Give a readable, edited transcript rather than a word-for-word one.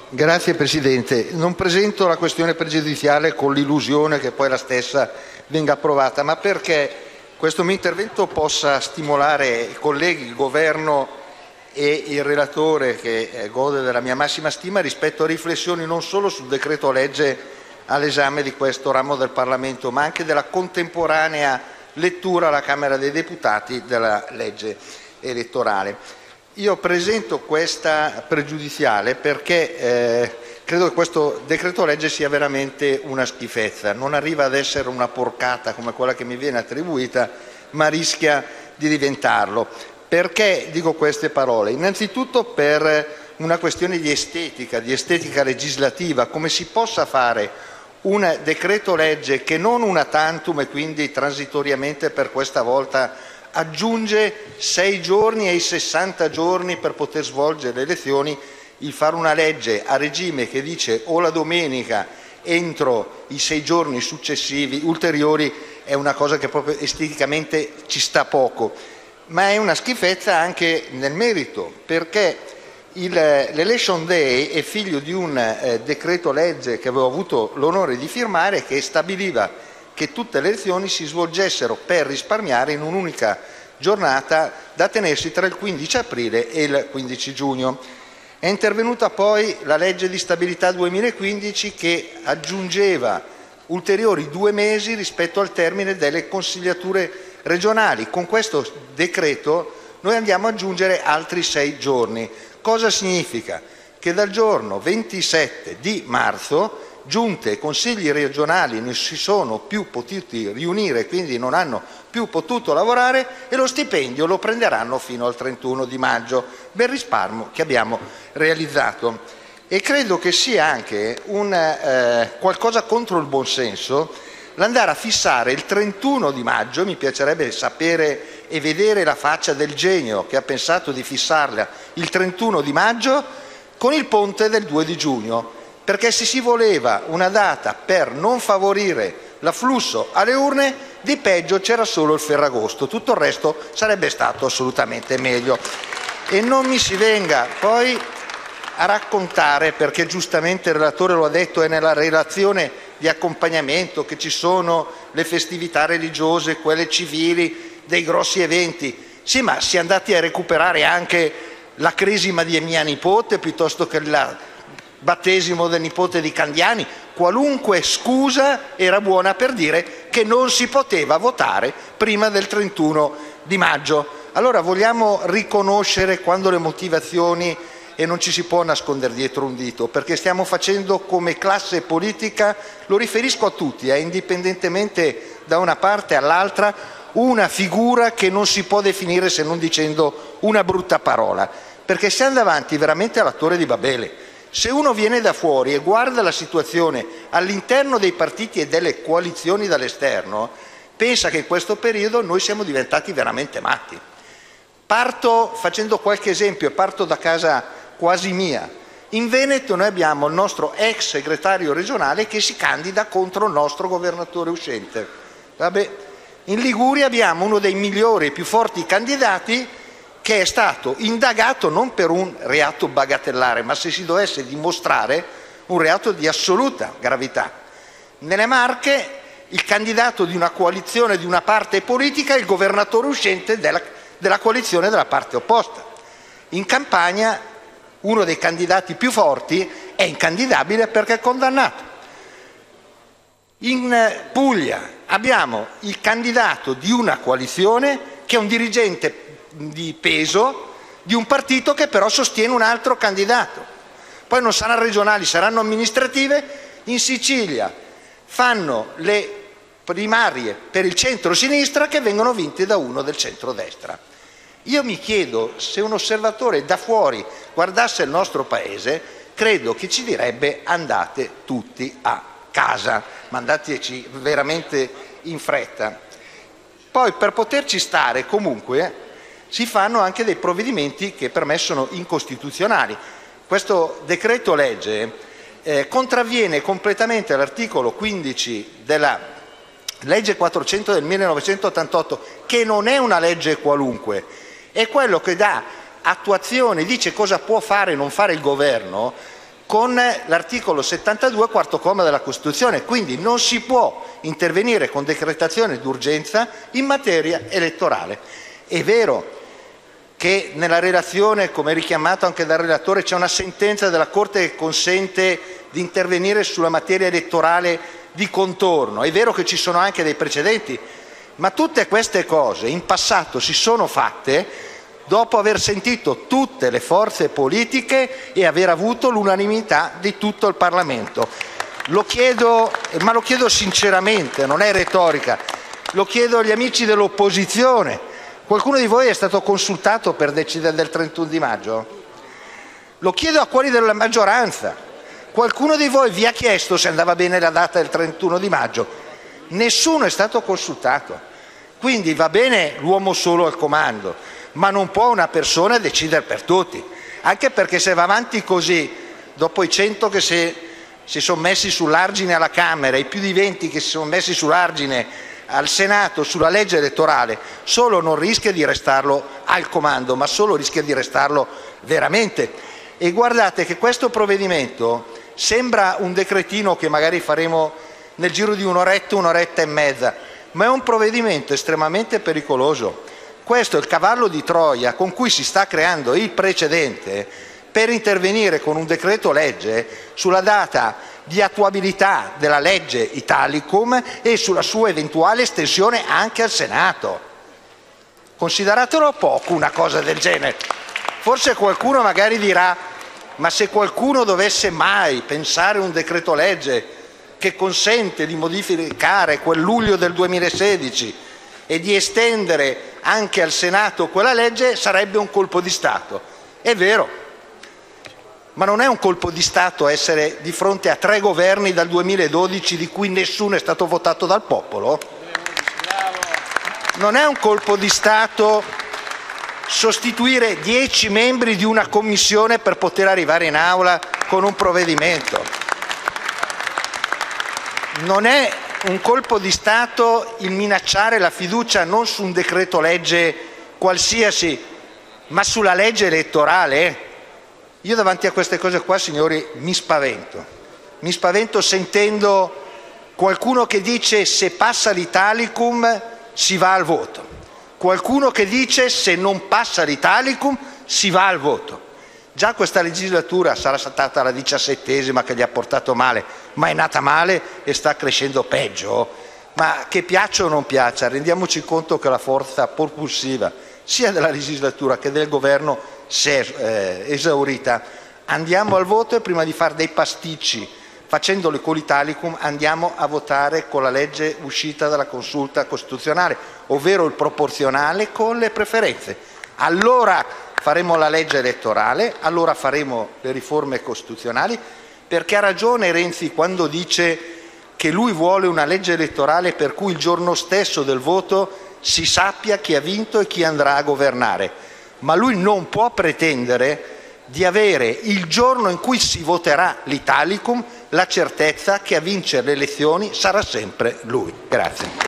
Grazie Presidente. Non presento la questione pregiudiziale con l'illusione che poi la stessa venga approvata, ma perché questo mio intervento possa stimolare i colleghi, il Governo e il relatore, che gode della mia massima stima, rispetto a riflessioni non solo sul decreto legge all'esame di questo ramo del Parlamento, ma anche della contemporanea lettura alla Camera dei Deputati della legge elettorale. Io presento questa pregiudiziale perché credo che questo decreto legge sia veramente una schifezza. Non arriva ad essere una porcata come quella che mi viene attribuita, ma rischia di diventarlo. Perché dico queste parole? Innanzitutto per una questione di estetica legislativa, come si possa fare un decreto legge che non una tantum e quindi transitoriamente per questa volta aggiunge 6 giorni ai 60 giorni per poter svolgere le elezioni. Il fare una legge a regime che dice o la domenica entro i 6 giorni successivi ulteriori è una cosa che proprio esteticamente ci sta poco, ma è una schifezza anche nel merito, perché l'Election Day è figlio di un decreto legge che avevo avuto l'onore di firmare, che stabiliva che tutte le elezioni si svolgessero per risparmiare in un'unica giornata da tenersi tra il 15 aprile e il 15 giugno. È intervenuta poi la legge di stabilità 2015 che aggiungeva ulteriori 2 mesi rispetto al termine delle consigliature regionali. Con questo decreto noi andiamo ad aggiungere altri 6 giorni. Cosa significa? Che dal giorno 27 di marzo giunte e consigli regionali non si sono più potuti riunire, quindi non hanno più potuto lavorare, e lo stipendio lo prenderanno fino al 31 di maggio, bel risparmio che abbiamo realizzato. E credo che sia anche qualcosa contro il buonsenso l'andare a fissare il 31 di maggio, mi piacerebbe sapere e vedere la faccia del genio che ha pensato di fissarla il 31 di maggio con il ponte del 2 di giugno, perché se si voleva una data per non favorire l'afflusso alle urne, di peggio c'era solo il Ferragosto, tutto il resto sarebbe stato assolutamente meglio. E non mi si venga poi a raccontare, perché giustamente il relatore lo ha detto, è nella relazione di accompagnamento, che ci sono le festività religiose, quelle civili, dei grossi eventi. Sì, ma si è andati a recuperare anche la cresima di mia nipote, piuttosto che il battesimo del nipote di Candiani. Qualunque scusa era buona per dire che non si poteva votare prima del 31 di maggio. Allora vogliamo riconoscere quando le motivazioni, e non ci si può nascondere dietro un dito, perché stiamo facendo come classe politica, lo riferisco a tutti, indipendentemente da una parte all'altra, una figura che non si può definire se non dicendo una brutta parola, perché siamo davanti veramente alla Torre di Babele. Se uno viene da fuori e guarda la situazione all'interno dei partiti e delle coalizioni dall'esterno, pensa che in questo periodo noi siamo diventati veramente matti. Parto facendo qualche esempio e parto da casa quasi mia. In Veneto noi abbiamo il nostro ex segretario regionale che si candida contro il nostro governatore uscente. Vabbè. In Liguria abbiamo uno dei migliori e più forti candidati che è stato indagato non per un reato bagatellare, ma se si dovesse dimostrare un reato di assoluta gravità. Nelle Marche il candidato di una coalizione di una parte politica è il governatore uscente della coalizione della parte opposta. In Campania uno dei candidati più forti è incandidabile perché è condannato. In Puglia abbiamo il candidato di una coalizione che è un dirigente di peso di un partito che però sostiene un altro candidato. Poi non saranno regionali, saranno amministrative. In Sicilia fanno le primarie per il centro-sinistra che vengono vinte da uno del centro-destra. Io mi chiedo, se un osservatore da fuori guardasse il nostro paese, credo che ci direbbe: andate tutti a casa, mandateci veramente in fretta. Poi, per poterci stare comunque, si fanno anche dei provvedimenti che per me sono incostituzionali. Questo decreto legge contravviene completamente all'articolo 15 della legge 400 del 1988, che non è una legge qualunque, è quello che dà attuazione, dice cosa può fare e non fare il governo con l'articolo 72, quarto comma della Costituzione. Quindi non si può intervenire con decretazione d'urgenza in materia elettorale. È vero che nella relazione, come richiamato anche dal relatore, c'è una sentenza della Corte che consente di intervenire sulla materia elettorale di contorno. È vero che ci sono anche dei precedenti, ma tutte queste cose in passato si sono fatte dopo aver sentito tutte le forze politiche e aver avuto l'unanimità di tutto il Parlamento. Lo chiedo, ma lo chiedo sinceramente, non è retorica, lo chiedo agli amici dell'opposizione. Qualcuno di voi è stato consultato per decidere del 31 di maggio? Lo chiedo a quelli della maggioranza. Qualcuno di voi vi ha chiesto se andava bene la data del 31 di maggio? Nessuno è stato consultato. Quindi va bene l'uomo solo al comando, ma non può una persona decidere per tutti. Anche perché se va avanti così, dopo i 100 che si sono messi sull'argine alla Camera, i più di 20 che si sono messi sull'argine al Senato sulla legge elettorale, solo non rischia di restarlo al comando, ma solo rischia di restarlo veramente. E guardate che questo provvedimento sembra un decretino che magari faremo nel giro di un'oretta, un'oretta e mezza, ma è un provvedimento estremamente pericoloso. Questo è il cavallo di Troia con cui si sta creando il precedente per intervenire con un decreto legge sulla data di attuabilità della legge Italicum e sulla sua eventuale estensione anche al Senato. Consideratelo poco una cosa del genere. Forse qualcuno magari dirà: ma se qualcuno dovesse mai pensare un decreto legge che consente di modificare quel luglio del 2016 e di estendere anche al Senato quella legge, sarebbe un colpo di Stato. È vero. Ma non è un colpo di Stato essere di fronte a 3 governi dal 2012 di cui nessuno è stato votato dal popolo? Non è un colpo di Stato sostituire 10 membri di una commissione per poter arrivare in aula con un provvedimento? Non è un colpo di Stato il minacciare la fiducia non su un decreto legge qualsiasi, ma sulla legge elettorale? Io davanti a queste cose qua, signori, mi spavento sentendo qualcuno che dice: se passa l'Italicum si va al voto, qualcuno che dice: se non passa l'Italicum si va al voto. Già questa legislatura sarà stata la 17ª che gli ha portato male, ma è nata male e sta crescendo peggio. Ma che piaccia o non piaccia, rendiamoci conto che la forza propulsiva sia della legislatura che del governo si è esaurita. Andiamo al voto e prima di fare dei pasticci facendoli con l'Italicum andiamo a votare con la legge uscita dalla Consulta costituzionale, ovvero il proporzionale con le preferenze. Allora faremo la legge elettorale, allora faremo le riforme costituzionali, perché ha ragione Renzi quando dice che lui vuole una legge elettorale per cui il giorno stesso del voto si sappia chi ha vinto e chi andrà a governare. Ma lui non può pretendere di avere il giorno in cui si voterà l'Italicum la certezza che a vincere le elezioni sarà sempre lui. Grazie.